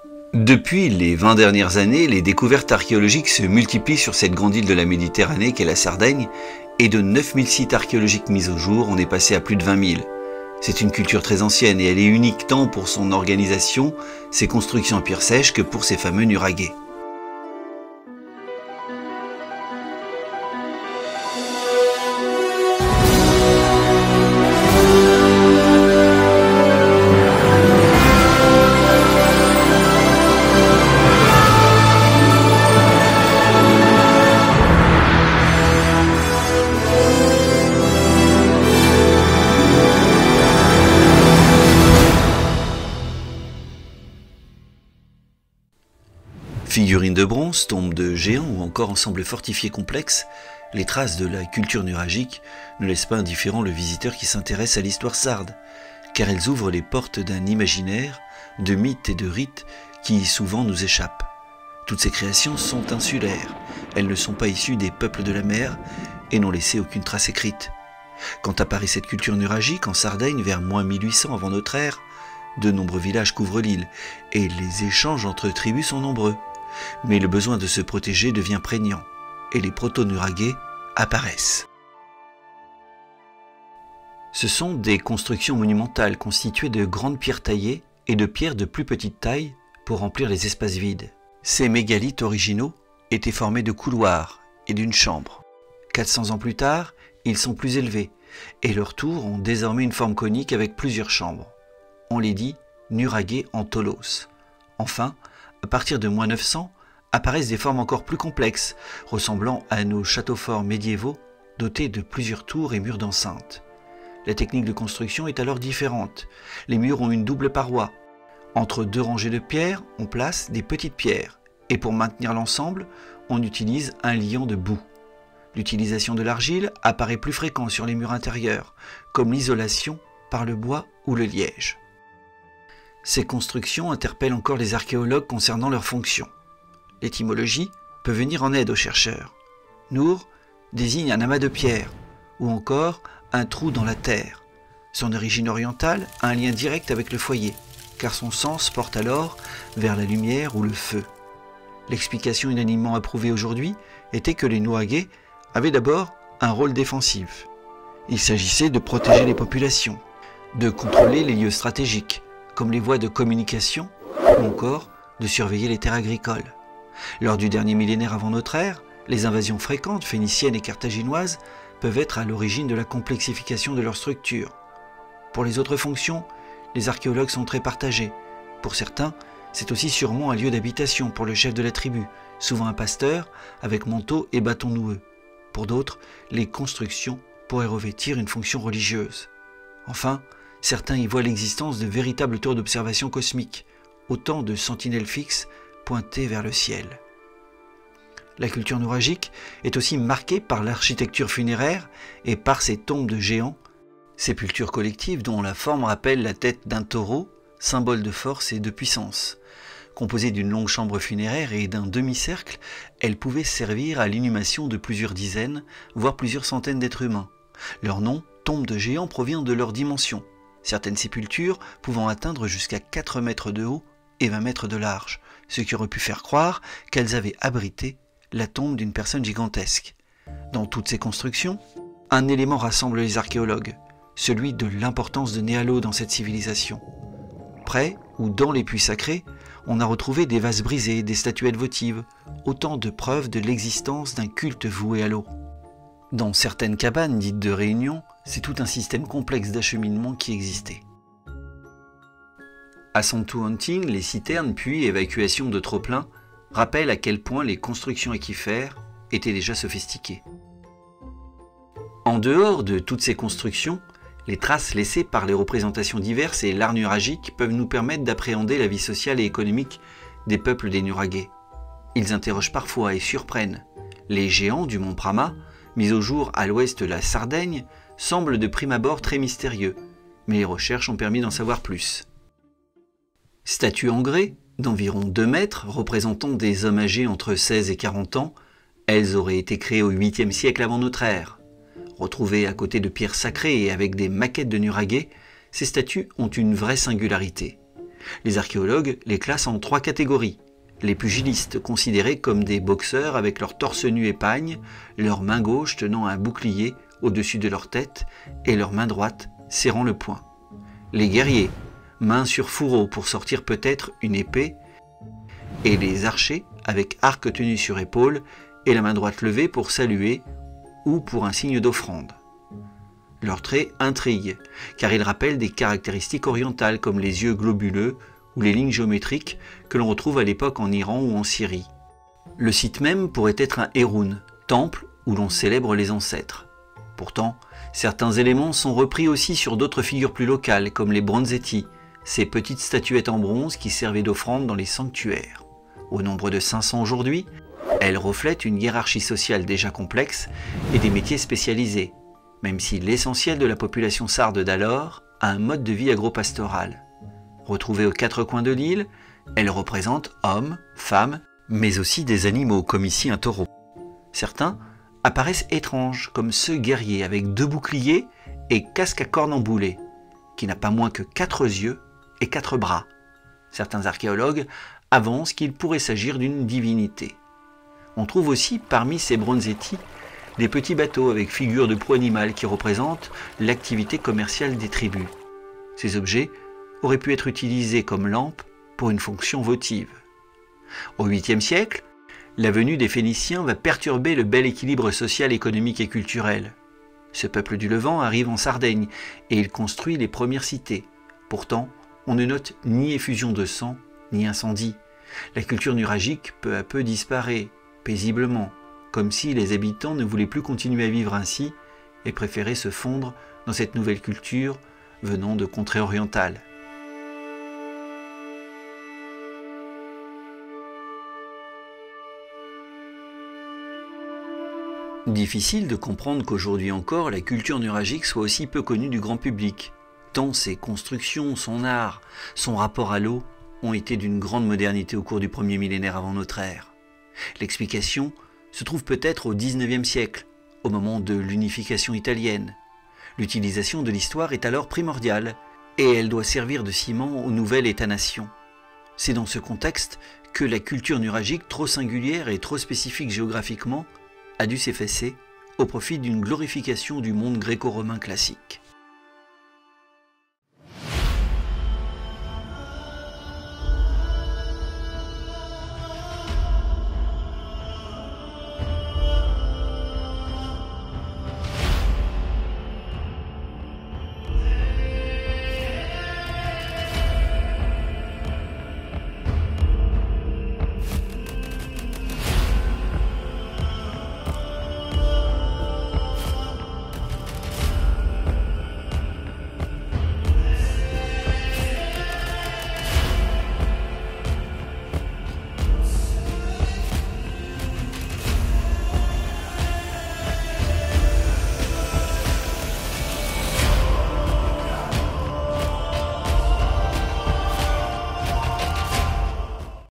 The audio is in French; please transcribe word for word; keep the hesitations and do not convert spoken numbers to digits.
Depuis les vingt dernières années, les découvertes archéologiques se multiplient sur cette grande île de la Méditerranée qu'est la Sardaigne, et de neuf mille sites archéologiques mis au jour, on est passé à plus de vingt mille. C'est une culture très ancienne et elle est unique tant pour son organisation, ses constructions en pierre sèche, que pour ses fameux nuraghes. Figurines de bronze, tombes de géants ou encore ensembles fortifiés complexes, les traces de la culture nuragique ne laissent pas indifférent le visiteur qui s'intéresse à l'histoire sarde, car elles ouvrent les portes d'un imaginaire, de mythes et de rites qui souvent nous échappent. Toutes ces créations sont insulaires, elles ne sont pas issues des peuples de la mer et n'ont laissé aucune trace écrite. Quand apparaît cette culture nuragique en Sardaigne vers moins mille huit cents avant notre ère, de nombreux villages couvrent l'île et les échanges entre tribus sont nombreux. Mais le besoin de se protéger devient prégnant, et les proto-nuraghes apparaissent. Ce sont des constructions monumentales constituées de grandes pierres taillées et de pierres de plus petite taille pour remplir les espaces vides. Ces mégalithes originaux étaient formés de couloirs et d'une chambre. quatre cents ans plus tard, ils sont plus élevés, et leurs tours ont désormais une forme conique avec plusieurs chambres. On les dit nuraghes en tholos. Enfin, à partir de moins neuf cents, apparaissent des formes encore plus complexes, ressemblant à nos châteaux forts médiévaux, dotés de plusieurs tours et murs d'enceinte. La technique de construction est alors différente. Les murs ont une double paroi. Entre deux rangées de pierres, on place des petites pierres, et pour maintenir l'ensemble, on utilise un liant de boue. L'utilisation de l'argile apparaît plus fréquente sur les murs intérieurs, comme l'isolation par le bois ou le liège. Ces constructions interpellent encore les archéologues concernant leur fonction. L'étymologie peut venir en aide aux chercheurs. Nour désigne un amas de pierres, ou encore un trou dans la terre. Son origine orientale a un lien direct avec le foyer, car son sens porte alors vers la lumière ou le feu. L'explication unanimement approuvée aujourd'hui était que les nuraghes avaient d'abord un rôle défensif. Il s'agissait de protéger les populations, de contrôler les lieux stratégiques, comme les voies de communication, ou encore de surveiller les terres agricoles. Lors du dernier millénaire avant notre ère, les invasions fréquentes phéniciennes et carthaginoises peuvent être à l'origine de la complexification de leur structure. Pour les autres fonctions, les archéologues sont très partagés. Pour certains, c'est aussi sûrement un lieu d'habitation pour le chef de la tribu, souvent un pasteur avec manteau et bâton noueux. Pour d'autres, les constructions pourraient revêtir une fonction religieuse. Enfin, certains y voient l'existence de véritables tours d'observation cosmique, autant de sentinelles fixes pointées vers le ciel. La culture nuragique est aussi marquée par l'architecture funéraire et par ces tombes de géants, sépultures collectives dont la forme rappelle la tête d'un taureau, symbole de force et de puissance. Composée d'une longue chambre funéraire et d'un demi-cercle, elle pouvait servir à l'inhumation de plusieurs dizaines, voire plusieurs centaines d'êtres humains. Leur nom, tombe de géants, provient de leur dimension. Certaines sépultures pouvant atteindre jusqu'à quatre mètres de haut et vingt mètres de large, ce qui aurait pu faire croire qu'elles avaient abrité la tombe d'une personne gigantesque. Dans toutes ces constructions, un élément rassemble les archéologues, celui de l'importance de Néalo dans cette civilisation. Près ou dans les puits sacrés, on a retrouvé des vases brisés, des statuettes votives, autant de preuves de l'existence d'un culte voué à l'eau. Dans certaines cabanes dites de réunion, c'est tout un système complexe d'acheminement qui existait. À Santuantine, les citernes puis évacuation de trop-plein rappellent à quel point les constructions équifères étaient déjà sophistiquées. En dehors de toutes ces constructions, les traces laissées par les représentations diverses et l'art nuragique peuvent nous permettre d'appréhender la vie sociale et économique des peuples des nuraghes. Ils interrogent parfois et surprennent. Les géants du mont Prama, mis au jour à l'ouest de la Sardaigne, semblent de prime abord très mystérieux, mais les recherches ont permis d'en savoir plus. Statues en grès, d'environ deux mètres, représentant des hommes âgés entre seize et quarante ans, elles auraient été créées au huitième siècle avant notre ère. Retrouvées à côté de pierres sacrées et avec des maquettes de nuraghes, ces statues ont une vraie singularité. Les archéologues les classent en trois catégories. Les pugilistes, considérés comme des boxeurs avec leur torse nu et pagne, leur main gauche tenant un bouclier au-dessus de leur tête et leur main droite serrant le poing. Les guerriers, main sur fourreau pour sortir peut-être une épée, et les archers avec arc tenu sur épaule et la main droite levée pour saluer ou pour un signe d'offrande. Leurs traits intriguent, car ils rappellent des caractéristiques orientales comme les yeux globuleux ou les lignes géométriques que l'on retrouve à l'époque en Iran ou en Syrie. Le site même pourrait être un Héroun, temple où l'on célèbre les ancêtres. Pourtant, certains éléments sont repris aussi sur d'autres figures plus locales, comme les bronzetti, ces petites statuettes en bronze qui servaient d'offrande dans les sanctuaires. Au nombre de cinq cents aujourd'hui, elles reflètent une hiérarchie sociale déjà complexe et des métiers spécialisés, même si l'essentiel de la population sarde d'alors a un mode de vie agropastoral. Retrouvées aux quatre coins de l'île, elles représentent hommes, femmes, mais aussi des animaux, comme ici un taureau. Certains apparaissent étranges, comme ce guerrier avec deux boucliers et casque à cornes emboulées, qui n'a pas moins que quatre yeux et quatre bras. Certains archéologues avancent qu'il pourrait s'agir d'une divinité. On trouve aussi parmi ces bronzetti des petits bateaux avec figures de proue animale qui représentent l'activité commerciale des tribus. Ces objets auraient pu être utilisés comme lampes pour une fonction votive. Au huitième siècle, la venue des Phéniciens va perturber le bel équilibre social, économique et culturel. Ce peuple du Levant arrive en Sardaigne et il construit les premières cités. Pourtant, on ne note ni effusion de sang, ni incendie. La culture nuragique peu à peu disparaît, paisiblement, comme si les habitants ne voulaient plus continuer à vivre ainsi et préféraient se fondre dans cette nouvelle culture venant de contrées orientales. Difficile de comprendre qu'aujourd'hui encore la culture nuragique soit aussi peu connue du grand public, tant ses constructions, son art, son rapport à l'eau ont été d'une grande modernité au cours du premier millénaire avant notre ère. L'explication se trouve peut-être au dix-neuvième siècle, au moment de l'unification italienne. L'utilisation de l'histoire est alors primordiale et elle doit servir de ciment au nouvel État-nation. C'est dans ce contexte que la culture nuragique, trop singulière et trop spécifique géographiquement, a dû s'effacer au profit d'une glorification du monde gréco-romain classique.